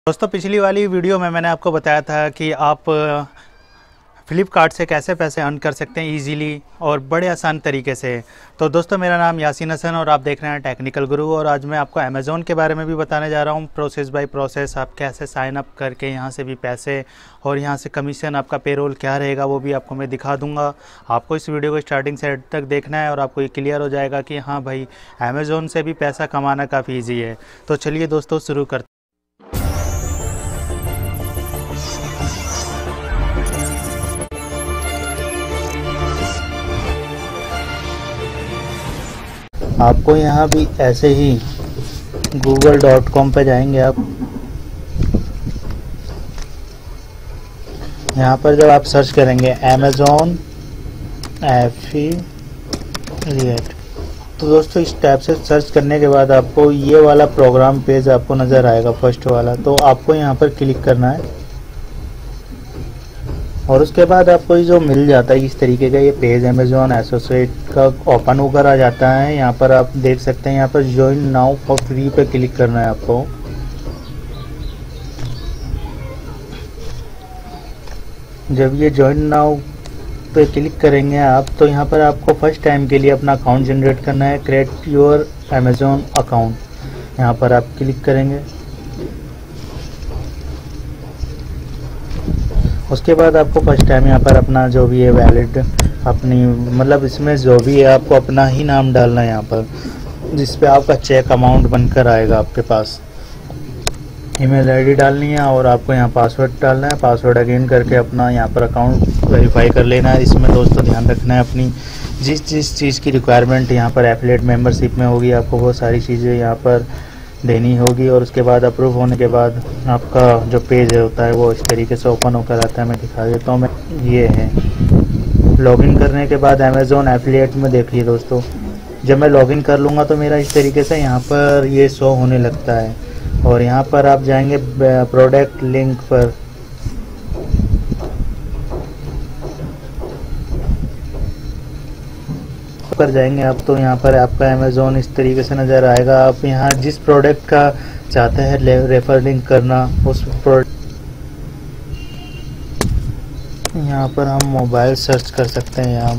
दोस्तों पिछली वाली वीडियो में मैंने आपको बताया था कि आप फ्लिपकार्ट से कैसे पैसे अर्न कर सकते हैं इजीली और बड़े आसान तरीके से। तो दोस्तों मेरा नाम यासीन हसन और आप देख रहे हैं टेक्निकल गुरु। और आज मैं आपको अमेज़ॉन के बारे में भी बताने जा रहा हूँ, प्रोसेस बाय प्रोसेस आप कैसे साइन अप करके यहाँ से भी पैसे और यहाँ से कमीशन आपका पेरोल क्या रहेगा वो भी आपको मैं दिखा दूँगा। आपको इस वीडियो को स्टार्टिंग से एंड तक देखना है और आपको ये क्लियर हो जाएगा कि हाँ भाई अमेज़ॉन से भी पैसा कमाना काफ़ी ईजी है। तो चलिए दोस्तों शुरू करते हैं। आपको यहाँ भी ऐसे ही google.com पे जाएंगे आप। यहाँ पर जब आप सर्च करेंगे अमेज़ॉन एफिलिएट, तो दोस्तों इस टैब से सर्च करने के बाद आपको ये वाला प्रोग्राम पेज आपको नज़र आएगा, फर्स्ट वाला। तो आपको यहाँ पर क्लिक करना है और उसके बाद आपको ये जो मिल जाता है इस तरीके का ये पेज अमेज़ॉन एसोसिएट का ओपन होकर आ जाता है। यहाँ पर आप देख सकते हैं, यहाँ पर ज्वाइन नाउ फॉर फ्री पे क्लिक करना है आपको। जब ये ज्वाइन नाउ पे क्लिक करेंगे आप, तो यहाँ पर आपको फर्स्ट टाइम के लिए अपना अकाउंट जनरेट करना है, क्रिएट योर अमेज़ॉन अकाउंट। यहाँ पर आप क्लिक करेंगे। उसके बाद आपको फर्स्ट टाइम यहाँ पर अपना जो भी है वैलिड अपनी मतलब इसमें जो भी है आपको अपना ही नाम डालना है यहाँ पर, जिस पे आपका चेक अमाउंट बनकर आएगा आपके पास। ईमेल आईडी डालनी है और आपको यहाँ पासवर्ड डालना है। पासवर्ड अगेन करके अपना यहाँ पर अकाउंट वेरीफाई कर लेना है। इसमें दोस्तों ध्यान रखना है अपनी जिस चीज़ की रिक्वायरमेंट यहाँ पर एफिलिएट मेंबरशिप में होगी, आपको वो सारी चीज़ें यहाँ पर देनी होगी। और उसके बाद अप्रूव होने के बाद आपका जो पेज होता है वो इस तरीके से ओपन होकर आता है। मैं दिखा देता हूँ। मैं ये है लॉगिन करने के बाद अमेज़ॉन एफिलिएट में देखिए दोस्तों, जब मैं लॉगिन कर लूँगा तो मेरा इस तरीके से यहाँ पर ये शो होने लगता है। और यहाँ पर आप जाएंगे प्रोडक्ट लिंक पर जाएंगे आप, तो यहाँ पर आपका अमेज़ॉन इस तरीके से नज़र आएगा। आप यहाँ जिस प्रोडक्ट का चाहते हैं रेफर लिंक करना उस प्रोडक्ट, यहाँ पर हम मोबाइल सर्च कर सकते हैं। यहाँ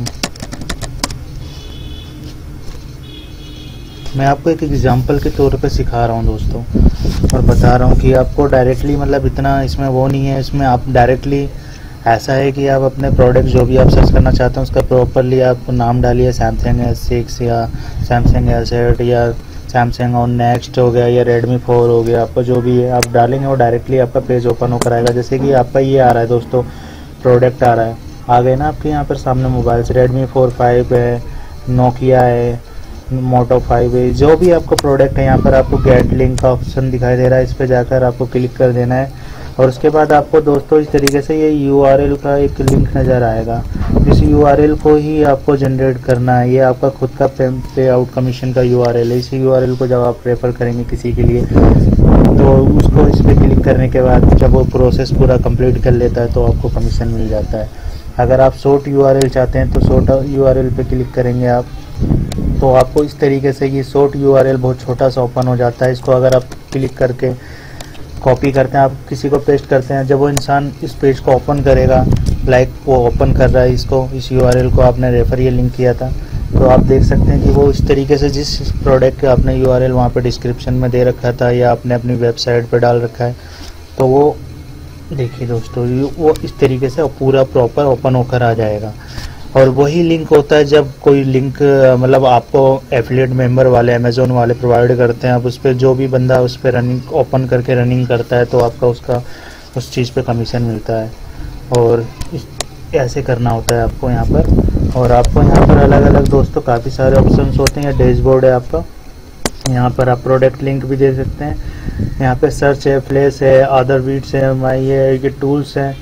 मैं आपको एक एग्जांपल के तौर पे सिखा रहा हूँ दोस्तों, और बता रहा हूँ कि आपको डायरेक्टली मतलब इतना इसमें वो नहीं है। इसमें आप डायरेक्टली ऐसा है कि आप अपने प्रोडक्ट जो भी आप सर्च करना चाहते हैं उसका प्रॉपरली आप नाम डालिए, सैमसंग S6 या सैमसंग S8 या सैमसंग और नेक्स्ट हो गया या रेडमी 4 हो गया। आपका जो भी है आप डालेंगे वो डायरेक्टली आपका पेज ओपन होकर आएगा। जैसे कि आपका ये आ रहा है दोस्तों, प्रोडक्ट आ रहा है, आ गए ना आपके यहाँ पर सामने मोबाइल से। रेडमी 4 5 है, नोकिया है, मोटो 5 है, जो भी आपका प्रोडक्ट है यहाँ पर आपको गेट लिंक का ऑप्शन दिखाई दे रहा है। इस पर जाकर आपको क्लिक कर देना है और उसके बाद आपको दोस्तों इस तरीके से ये URL का एक लिंक नज़र आएगा। इस URL को ही आपको जनरेट करना है। ये आपका खुद का पे आउट कमीशन का URL है। इस URL को जब आप रेफ़र करेंगे किसी के लिए तो उसको इस पर क्लिक करने के बाद जब वो प्रोसेस पूरा कंप्लीट कर लेता है तो आपको कमीशन मिल जाता है। अगर आप शॉर्ट URL चाहते हैं तो शॉर्ट URL पे क्लिक करेंगे आप, तो आपको इस तरीके से ये शॉर्ट URL बहुत छोटा सा ओपन हो जाता है। इसको अगर आप क्लिक करके कॉपी करते हैं, आप किसी को पेस्ट करते हैं, जब वो इंसान इस पेज को ओपन करेगा, लाइक वो ओपन कर रहा है इसको, इस URL को आपने रेफर ये लिंक किया था, तो आप देख सकते हैं कि वो इस तरीके से जिस प्रोडक्ट का आपने URL वहाँ पे डिस्क्रिप्शन में दे रखा था या आपने अपनी वेबसाइट पे डाल रखा है, तो वो देखिए दोस्तों वो इस तरीके से पूरा प्रॉपर ओपन होकर आ जाएगा। और वही लिंक होता है जब कोई लिंक मतलब आपको एफिलिएट मेंबर वाले अमेज़ॉन वाले प्रोवाइड करते हैं, आप उस पर जो भी बंदा उस पर रनिंग ओपन करके रनिंग करता है तो आपका उसका उस चीज़ पे कमीशन मिलता है। और ऐसे करना होता है आपको यहाँ पर। और आपको यहाँ पर अलग अलग दोस्तों काफ़ी सारे ऑप्शंस होते हैं। डैशबोर्ड है आपका, यहाँ पर आप प्रोडक्ट लिंक भी दे सकते हैं। यहाँ पे सर्च है, फ्लैश है, अदर बीट्स है, माई ये टूल्स हैं,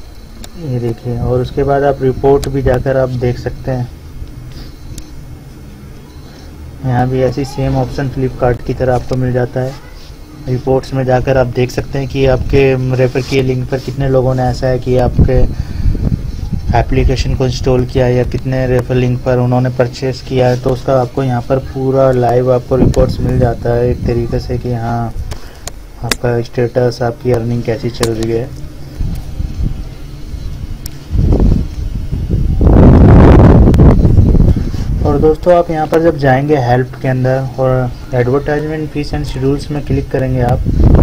ये देखिए। और उसके बाद आप रिपोर्ट भी जाकर आप देख सकते हैं। यहाँ भी ऐसी सेम ऑप्शन फ्लिपकार्ट की तरह आपको मिल जाता है। रिपोर्ट्स में जाकर आप देख सकते हैं कि आपके रेफर किए लिंक पर कितने लोगों ने ऐसा है कि आपके एप्लीकेशन को इंस्टॉल किया या कितने रेफर लिंक पर उन्होंने परचेस किया है, तो उसका आपको यहाँ पर पूरा लाइव आपको रिपोर्ट्स मिल जाता है एक तरीके से कि हाँ आपका स्टेटस, आपकी अर्निंग कैसी चल रही है। और दोस्तों आप यहाँ पर जब जाएंगे हेल्प के अंदर और एडवर्टाइजमेंट फीस एंड शेड्यूल्स में क्लिक करेंगे आप,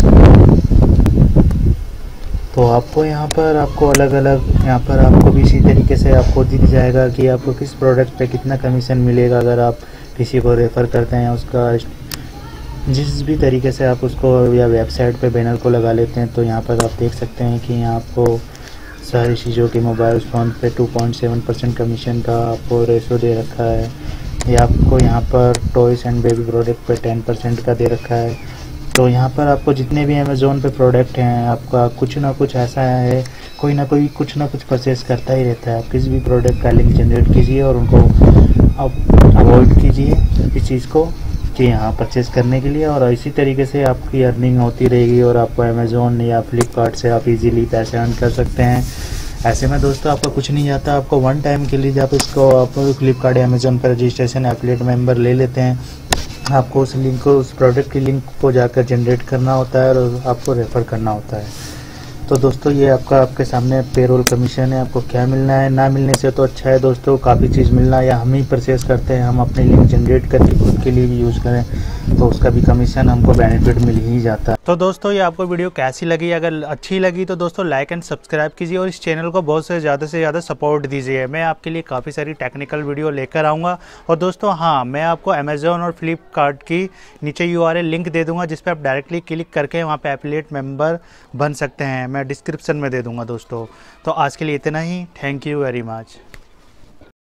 तो आपको यहाँ पर आपको अलग अलग यहाँ पर आपको भी इसी तरीके से आपको दिख जाएगा कि आपको किस प्रोडक्ट पे कितना कमीशन मिलेगा अगर आप किसी को रेफ़र करते हैं। उसका जिस भी तरीके से आप उसको या वेबसाइट पे बैनर को लगा लेते हैं, तो यहाँ पर आप देख सकते हैं कि यहाँ आपको सारी चीज़ों के मोबाइल फ़ोन पे 2.7% कमीशन का आपको रेशो दे रखा है। या आपको यहाँ पर टॉयज़ एंड बेबी प्रोडक्ट पे 10% का दे रखा है। तो यहाँ पर आपको जितने भी अमेज़ोन पे प्रोडक्ट हैं, आपका कुछ ना कुछ ऐसा है, कोई ना कोई कुछ ना कुछ परचेस करता ही रहता है। आप किसी भी प्रोडक्ट का लिंक जनरेट कीजिए और उनको आप अवॉइड कीजिए इस चीज़ को कि यहाँ परचेस करने के लिए, और इसी तरीके से आपकी अर्निंग होती रहेगी और आपको अमेज़ोन या फ्लिपकार्ट से आप इजीली पैसे अर्न कर सकते हैं। ऐसे में दोस्तों आपका कुछ नहीं जाता, आपको वन टाइम के लिए जब इसको आप फ्लिपकार्ट या अमेज़ोन पर रजिस्ट्रेशन एफिलिएट मेंबर ले लेते हैं, आपको उस लिंक को, उस प्रोडक्ट की लिंक को जाकर जनरेट करना होता है और आपको रेफ़र करना होता है। तो दोस्तों ये आपके सामने पेरोल कमीशन है। आपको क्या मिलना है, ना मिलने से तो अच्छा है दोस्तों, काफ़ी चीज़ मिलना है। या हम ही परचेस करते हैं, हम अपनी लिंक जनरेट करके खुद के लिए भी यूज़ करें तो उसका भी कमीशन हमको बेनिफिट मिल ही जाता है। तो दोस्तों ये आपको वीडियो कैसी लगी, अगर अच्छी लगी तो दोस्तों लाइक एंड सब्सक्राइब कीजिए और इस चैनल को बहुत से ज़्यादा सपोर्ट दीजिए। मैं आपके लिए काफ़ी सारी टेक्निकल वीडियो लेकर आऊँगा। और दोस्तों हाँ, मैं आपको अमेज़ोन और फ्लिपकार्ट की नीचे URL लिंक दे दूँगा, जिस पर आप डायरेक्टली क्लिक करके वहाँ पर एफिलिएट मेंबर बन सकते हैं। मैं डिस्क्रिप्शन में दे दूँगा दोस्तों। तो आज के लिए इतना ही, थैंक यू वेरी मच।